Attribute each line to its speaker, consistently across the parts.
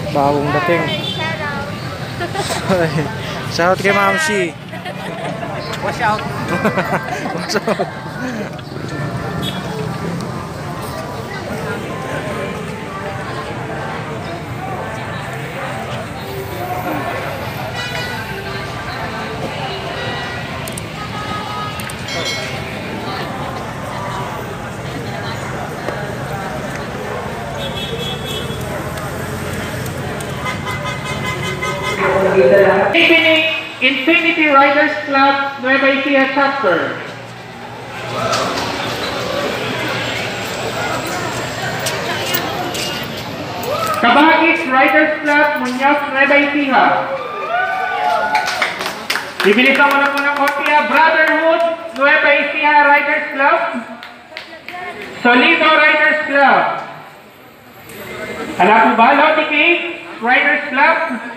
Speaker 1: Bagong dating. Shoutout kay Mamsi.
Speaker 2: Watch out.
Speaker 1: Watch out.
Speaker 3: Infinity Riders Club Nueva Ecija Chapter. Kabagis Riders Club Muñoz Nueva Ecija. Bibilisan mo na po ng konti ha. Brotherhood Nueva Ecija Riders Club. Solido Riders Club. Alam po ba? Lotiki Riders Club.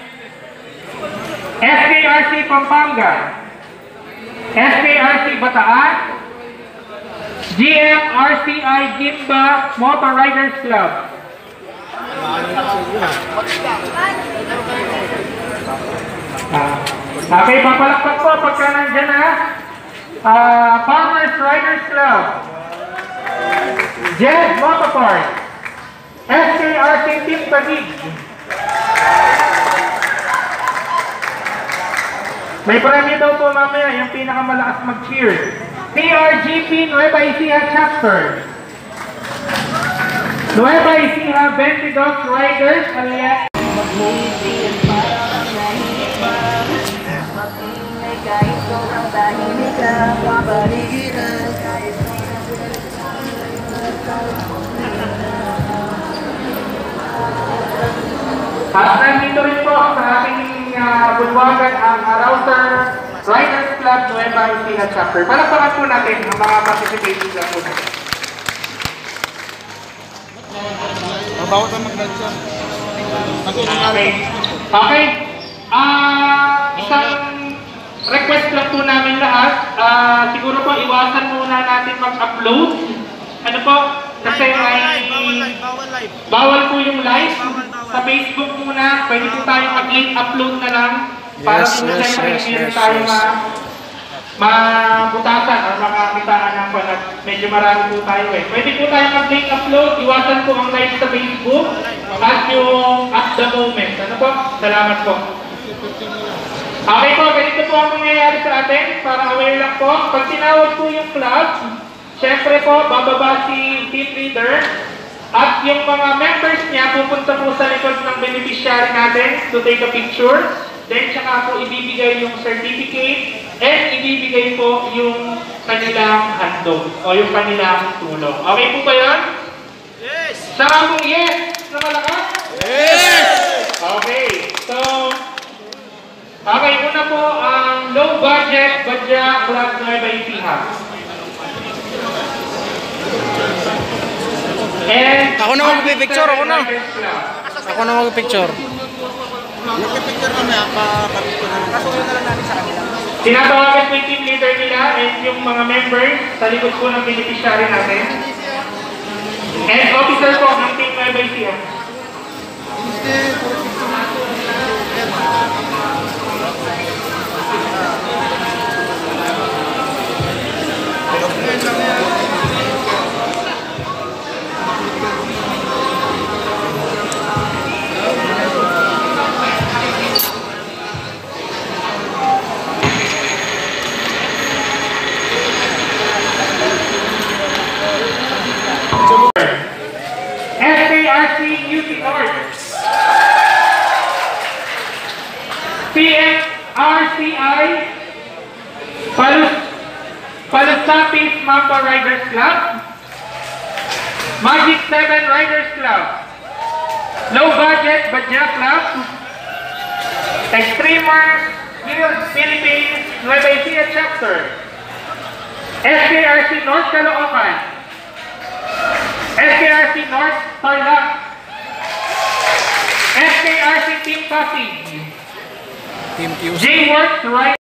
Speaker 3: SKRC Pampanga, SKRC Bataan, GMRCI Gimba Motor Riders Club. Okay, papalakpak po pagka nandyan na. Farmers Riders Club, Jed Motorpark, SKRC Team Taguig. May premyo daw po mamaya, yung pinakamalakas mag-cheer. TRGP Nueva Ecija Chapter. Nueva Ecija 22 Riders alias. At nandito rin po sa ating bulwagan ang Router Riders Club Nueva Ecija Chapter. Palakpakan po natin ang mga participating lang po natin.
Speaker 2: Bawat ang mag-dansa.
Speaker 3: Okay. Isang request lang po namin lahat. Siguro po iwasan muna natin mag-upload. Ano po? Kasi bawal po yung live. Sa Facebook muna, pwede po tayo mag-link upload na lang para po siyempre hindi tayo mabutasan o makakitaan ng panag. Medyo marami po tayo eh. Pwede po tayo mag-link upload, iwasan po ang live sa Facebook at yung at the moment. Ano po? Salamat po. Okay po, ganito po ang mangyayari sa atin para aware lang po. Pag tinawag po yung club, siyempre po, bababa si team leader. At yung mga members niya pupunta po sa likod ng beneficiary natin to take a picture. Then saka po ibibigay yung certificate and ibibigay po yung kanilang handog o yung kanilang tulong. Okay po ba yun? Yes! Saka po yes na malakas? Yes! Okay. So, okay, una po ang low budget Badya Club Nueva Ecija. And
Speaker 1: ako na magpipicture, ako na. Ako na magpipicture.
Speaker 2: Magpipicture kami, pa-picture na lang. Kasuyo na lang natin sa kanila.
Speaker 3: Tinatawagan po yung team leader nila and yung mga members sa likod po ng beneficiary natin. And officer po ng team Nueva Ecija. SKRC UP North, PMRCI Palusapis Mamba Riders Club, Magic 7 Riders Club, Low Budget Badya Club, Extremer Philippines Nueva Ecija Chapter, SKRC North Caloocan, SKRC North Tarlac, SKRC Team Pasig,
Speaker 1: Team QC.
Speaker 3: J-Works Right.